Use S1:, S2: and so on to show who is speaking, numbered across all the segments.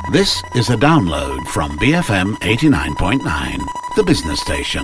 S1: This is a download from BFM 89.9, the business station.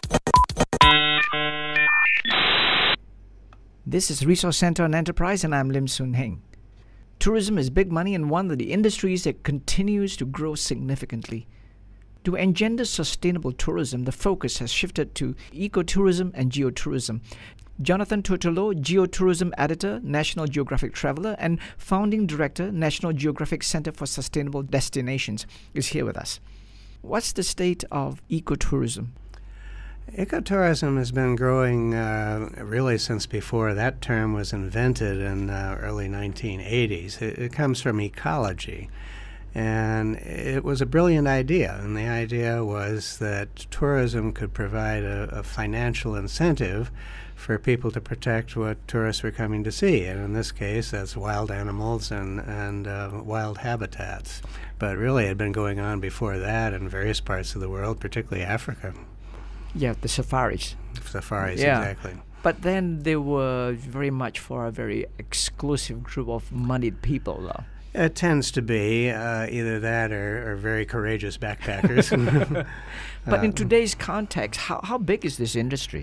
S2: This is Resource Center on Enterprise, and I'm Lim Soon Heng. Tourism is big money and one of the industries that continues to grow significantly. To engender sustainable tourism, the focus has shifted to ecotourism and geotourism. Jonathan Tourtellot, Geotourism Editor, National Geographic Traveler, and Founding Director, National Geographic Center for Sustainable Destinations, is here with us. What's the state of ecotourism?
S3: Ecotourism has been growing really since before that term was invented in the early 1980s. It comes from ecology. And it was a brilliant idea, and the idea was that tourism could provide a financial incentive for people to protect what tourists were coming to see, and in this case that's wild animals and wild habitats. But really it had been going on before that in various parts of the world, particularly Africa.
S2: Yeah, the safaris.
S3: Safaris,
S2: yeah.
S3: Exactly.
S2: But then they were very much for a very exclusive group of moneyed people, though.
S3: It tends to be either that or very courageous backpackers.
S2: But in today's context, how big is this industry?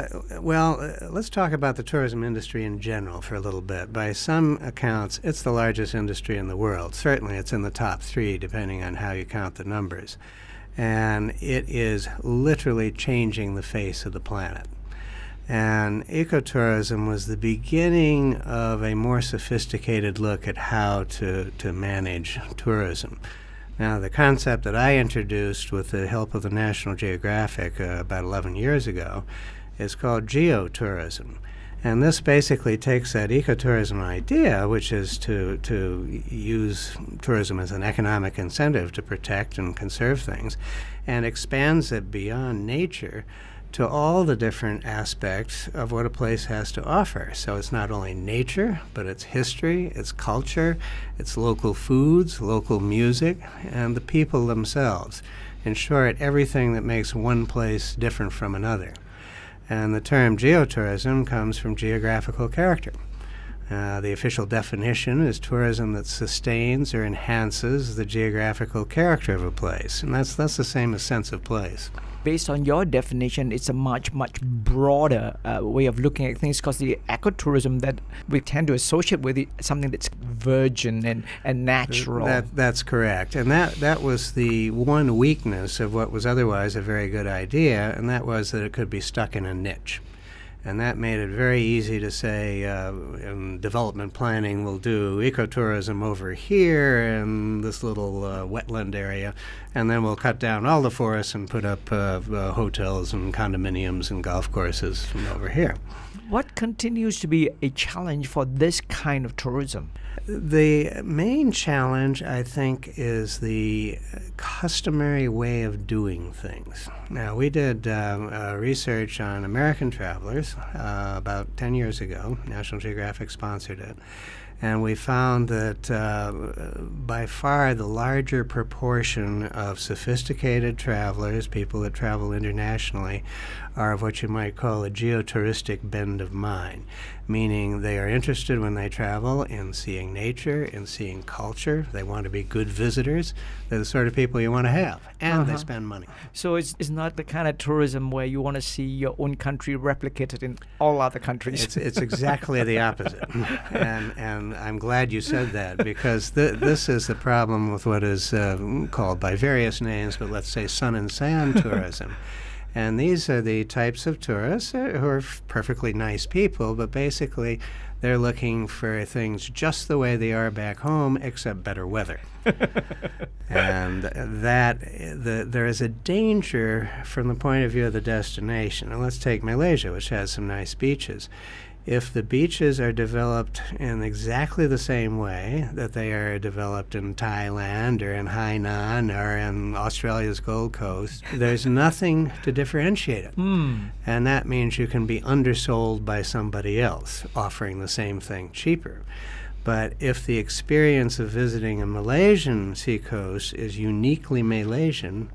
S3: Let's talk about the tourism industry in general for a little bit. By some accounts, it's the largest industry in the world. Certainly it's in the top 3, depending on how you count the numbers. And it is literally changing the face of the planet. And ecotourism was the beginning of a more sophisticated look at how to manage tourism. Now, the concept that I introduced with the help of the National Geographic about 11 years ago is called geotourism. And this basically takes that ecotourism idea, which is to use tourism as an economic incentive to protect and conserve things, and expands it beyond nature to all the different aspects of what a place has to offer. So it's not only nature, but it's history, it's culture, it's local foods, local music, and the people themselves. In short, everything that makes one place different from another. And the term geotourism comes from geographical character. The official definition is tourism that sustains or enhances the geographical character of a place. And that's the same as sense of place.
S2: Based on your definition, it's a much broader way of looking at things, because the ecotourism that we tend to associate with it, something that's virgin and natural.
S3: That's correct. And that was the one weakness of what was otherwise a very good idea, and that was that it could be stuck in a niche. And that made it very easy to say, in development planning, we'll do ecotourism over here in this little wetland area, and then we'll cut down all the forests and put up hotels and condominiums and golf courses from over here.
S2: What continues to be a challenge for this kind of tourism?
S3: The main challenge, I think, is the customary way of doing things. Now, we did research on American travelers about 10 years ago. National Geographic sponsored it. And we found that by far the larger proportion of sophisticated travelers, people that travel internationally, are of what you might call a geotouristic bend of mind, meaning they are interested when they travel in seeing nature, in seeing culture. They want to be good visitors. They're the sort of people you want to have, and they spend money.
S2: So it's not the kind of tourism where you want to see your own country replicated in all other countries.
S3: It's exactly the opposite, and I'm glad you said that, because this is the problem with what is called by various names, but let's say sun and sand tourism. And these are the types of tourists who are perfectly nice people, but basically they're looking for things just the way they are back home, except better weather. And there is a danger from the point of view of the destination. And let's take Malaysia, which has some nice beaches. If the beaches are developed in exactly the same way that they are developed in Thailand or in Hainan or in Australia's Gold Coast, there's nothing to differentiate it. And that means you can be undersold by somebody else offering the same thing cheaper. But if the experience of visiting a Malaysian seacoast is uniquely Malaysian,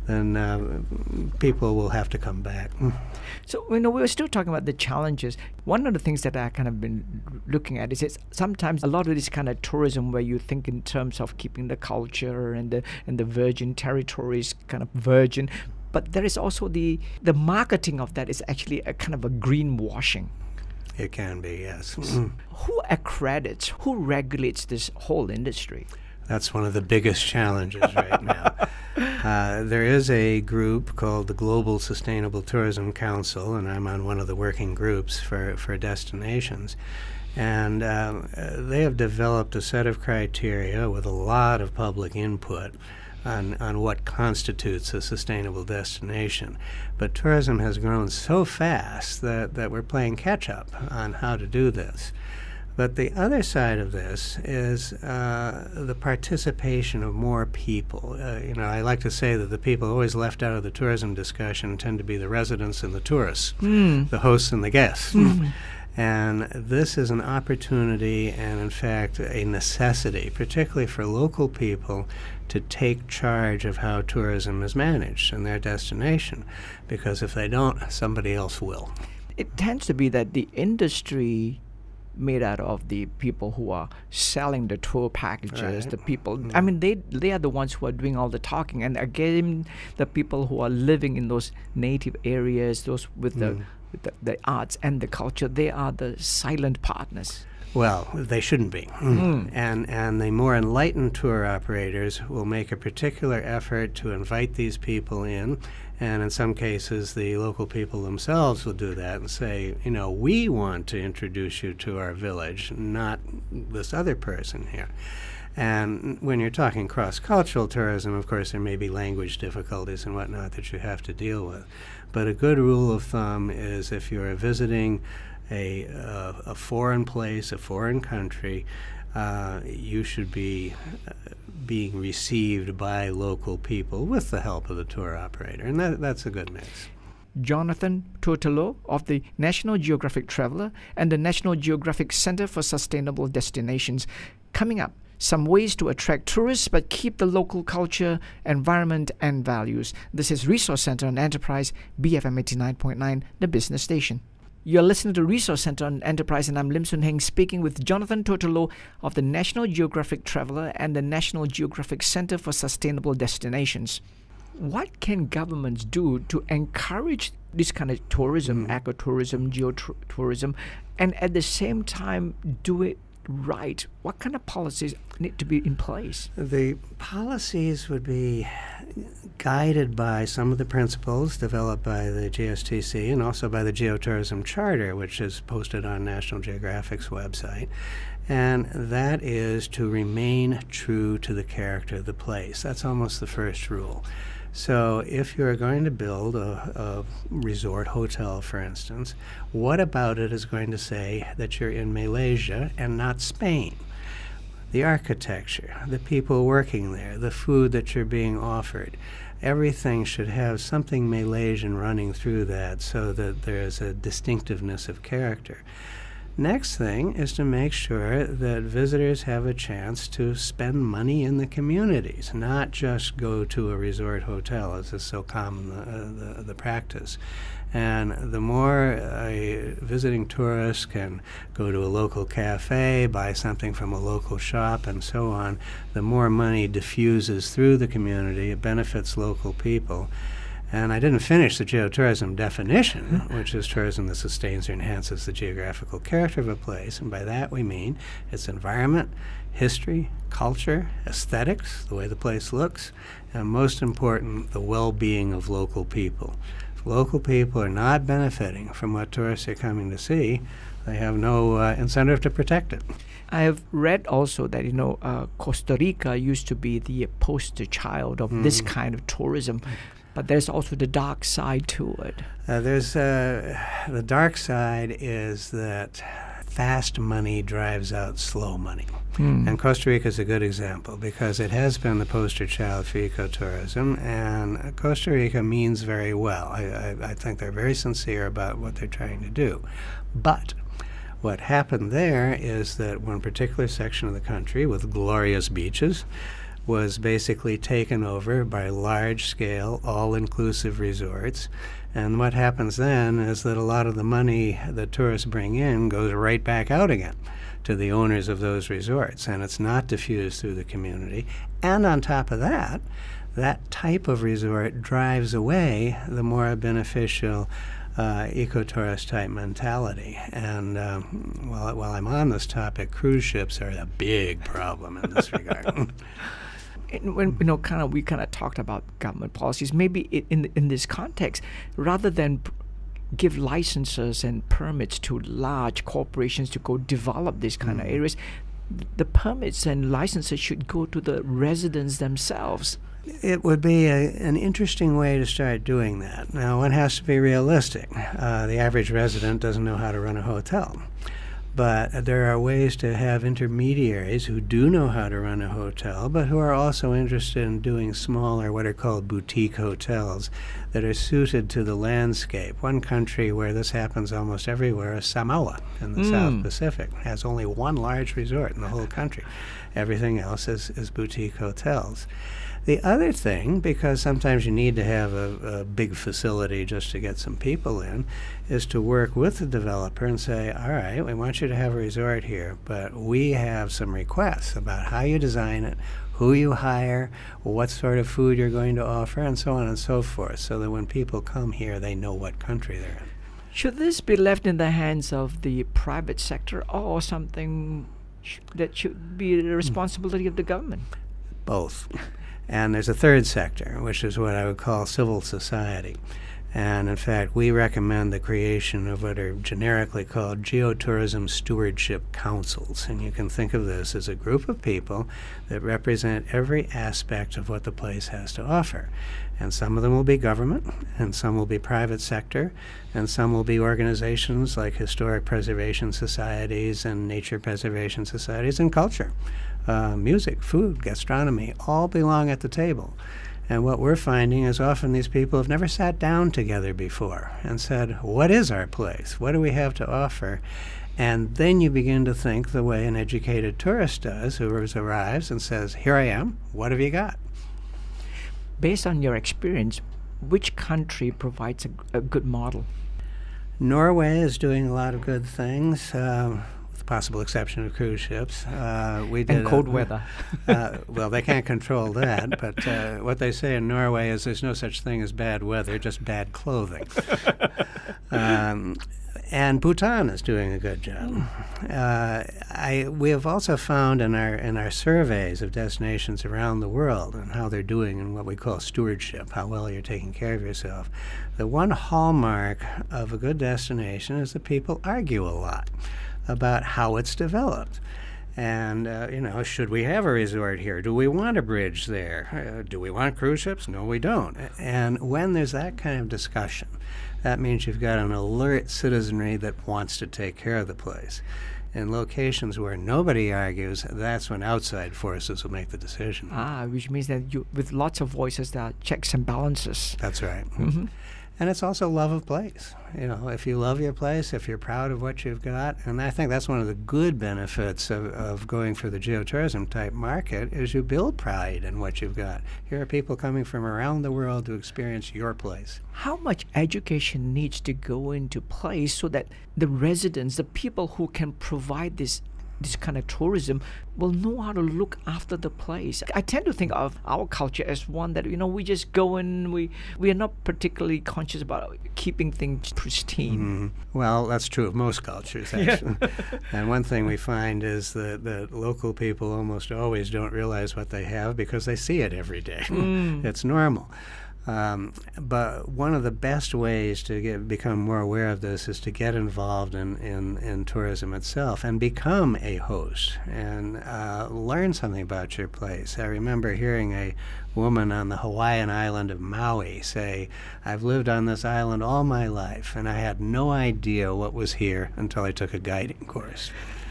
S3: then people will have to come back.
S2: So, we were still talking about the challenges. One of the things that I kind of been looking at is sometimes a lot of this kind of tourism where you think in terms of keeping the culture and the virgin territories kind of virgin, but there is also the marketing of that is actually a kind of a greenwashing.
S3: It can be, yes.
S2: Who accredits, who regulates this whole industry?
S3: That's one of the biggest challenges right now. There is a group called the Global Sustainable Tourism Council, and I'm on one of the working groups for destinations. And they have developed a set of criteria with a lot of public input on what constitutes a sustainable destination. But tourism has grown so fast that we're playing catch-up on how to do this. But the other side of this is the participation of more people. I like to say that the people always left out of the tourism discussion tend to be the residents and the tourists, the hosts and the guests. And this is an opportunity and, in fact, a necessity, particularly for local people, to take charge of how tourism is managed in their destination. Because if they don't, somebody else will.
S2: It tends to be that the industry made out of the people who are selling the tour packages, the people, I mean, they are the ones who are doing all the talking. And again, the people who are living in those native areas, those with the arts and the culture, they are the silent partners.
S3: Well, they shouldn't be. And the more enlightened tour operators will make a particular effort to invite these people in, and in some cases the local people themselves will do that and say, we want to introduce you to our village, not this other person here. And when you're talking cross-cultural tourism, of course, there may be language difficulties and whatnot that you have to deal with. But a good rule of thumb is if you're visiting a foreign place, a foreign country, you should be being received by local people with the help of the tour operator, and that's a good mix.
S2: Jonathan Tourtellot of the National Geographic Traveler and the National Geographic Center for Sustainable Destinations. Coming up, some ways to attract tourists but keep the local culture, environment, and values. This is Resource Center on Enterprise, BFM 89.9, the business station. You're listening to Resource Center on Enterprise, and I'm Lim Soon Heng speaking with Jonathan Tourtellot of the National Geographic Traveler and the National Geographic Center for Sustainable Destinations. What can governments do to encourage this kind of tourism, ecotourism, geotourism, and at the same time do it right? What kind of policies need to be in place? The
S3: policies would be guided by some of the principles developed by the GSTC and also by the Geotourism Charter, which is posted on National Geographic's website. And that is to remain true to the character of the place. That's almost the first rule. So if you're going to build a resort hotel, for instance, what about it is going to say that you're in Malaysia and not Spain? The architecture, the people working there, the food that you're being offered, everything should have something Malaysian running through that so that there's a distinctiveness of character. Next thing is to make sure that visitors have a chance to spend money in the communities, not just go to a resort hotel, as is so common the practice. And the more a visiting tourist can go to a local cafe, buy something from a local shop, and so on, the more money diffuses through the community. It benefits local people. And I didn't finish the geotourism definition, which is tourism that sustains or enhances the geographical character of a place. And by that we mean its environment, history, culture, aesthetics, the way the place looks, and most important, the well-being of local people. If local people are not benefiting from what tourists are coming to see, they have no incentive to protect it.
S2: I have read also that, Costa Rica used to be the poster child of this kind of tourism. But there's also the dark side to it.
S3: The dark side is that fast money drives out slow money. And Costa Rica is a good example because it has been the poster child for ecotourism, and Costa Rica means very well. I think they're very sincere about what they're trying to do. But What happened there is that one particular section of the country with glorious beaches was basically taken over by large-scale, all-inclusive resorts. And what happens then is that a lot of the money that tourists bring in goes right back out again to the owners of those resorts, and it's not diffused through the community. And on top of that, that type of resort drives away the more beneficial ecotourist type mentality. And while I'm on this topic, cruise ships are a big problem in this regard.
S2: And when we talked about government policies, maybe in this context, rather than give licenses and permits to large corporations to go develop these kind of areas, the permits and licenses should go to the residents themselves.
S3: It would be an interesting way to start doing that. Now, one has to be realistic. The average resident doesn't know how to run a hotel. But there are ways to have intermediaries who do know how to run a hotel, but who are also interested in doing smaller, what are called boutique hotels, that are suited to the landscape. One country where this happens almost everywhere is Samoa in the South Pacific. It has only one large resort in the whole country. Everything else is boutique hotels. The other thing, because sometimes you need to have a big facility just to get some people in, is to work with the developer and say, all right, we want you to have a resort here, but we have some requests about how you design it, who you hire, what sort of food you're going to offer, and so on and so forth, so that when people come here, they know what country they're in.
S2: Should this be left in the hands of the private sector or something that should be the responsibility of the government?
S3: Both. And there's a third sector, which is what I would call civil society. And in fact, we recommend the creation of what are generically called geotourism stewardship councils. And you can think of this as a group of people that represent every aspect of what the place has to offer. And some of them will be government, and some will be private sector, and some will be organizations like historic preservation societies and nature preservation societies and culture. Music, food, gastronomy, all belong at the table. And what we're finding is often these people have never sat down together before and said, what is our place? What do we have to offer? And then you begin to think the way an educated tourist does, who arrives and says, here I am, what have you got?
S2: Based on your experience, which country provides a good model?
S3: Norway is doing a lot of good things. Possible exception of cruise ships. We did
S2: and cold weather.
S3: Well, they can't control that, but what they say in Norway is there's no such thing as bad weather, just bad clothing. And Bhutan is doing a good job. We have also found in our surveys of destinations around the world and how they're doing in what we call stewardship, how well you're taking care of yourself, the one hallmark of a good destination is that people argue a lot about how it's developed. And, should we have a resort here? Do we want a bridge there? Do we want cruise ships? No, we don't. And when there's that kind of discussion, that means you've got an alert citizenry that wants to take care of the place. In locations where nobody argues, that's when outside forces will make the decision.
S2: Which means that with lots of voices, there are checks and balances.
S3: That's right. Mm-hmm. And it's also love of place. If you love your place, if you're proud of what you've got, and I think that's one of the good benefits of going for the geotourism type market is you build pride in what you've got. Here are people coming from around the world to experience your place.
S2: How much education needs to go into place so that the residents, the people who can provide this kind of tourism will know how to look after the place? I tend to think of our culture as one that, we just go in, we are not particularly conscious about keeping things pristine.
S3: Well, that's true of most cultures, actually. And one thing we find is that local people almost always don't realize what they have because they see it every day. It's normal. But one of the best ways to become more aware of this is to get involved in tourism itself and become a host and learn something about your place. I remember hearing a woman on the Hawaiian island of Maui say, I've lived on this island all my life and I had no idea what was here until I took a guiding course.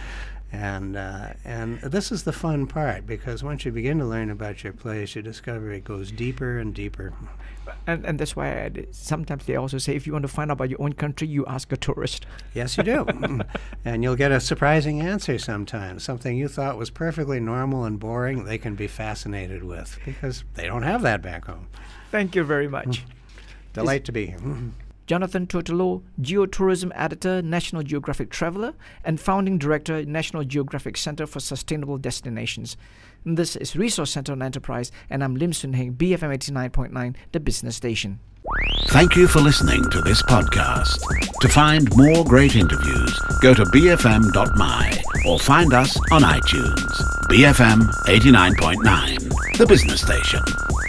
S3: And this is the fun part, because once you begin to learn about your place, you discover it goes deeper and deeper.
S2: And that's why sometimes they also say, if you want to find out about your own country, you ask a tourist.
S3: Yes, you do. And you'll get a surprising answer sometimes. Something you thought was perfectly normal and boring, they can be fascinated with, because they don't have that back home.
S2: Thank you very much.
S3: Delight to be here.
S2: Jonathan Tourtellot, Geotourism Editor, National Geographic Traveler, and Founding Director, National Geographic Center for Sustainable Destinations. This is Resource Center on Enterprise, and I'm Lim Soon Heng, BFM 89.9, the business station.
S1: Thank you for listening to this podcast. To find more great interviews, go to bfm.my or find us on iTunes. BFM 89.9, the business station.